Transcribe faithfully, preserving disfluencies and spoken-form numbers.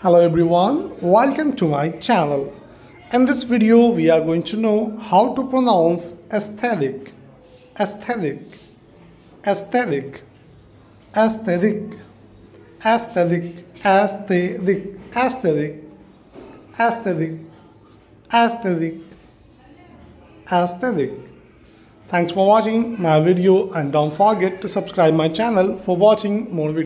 Hello everyone, welcome to my channel. In this video we are going to know how to pronounce aesthetic, aesthetic, aesthetic, aesthetic, aesthetic, aesthetic, aesthetic, aesthetic, aesthetic, aesthetic. Thanks for watching my video and don't forget to subscribe my channel for watching more videos.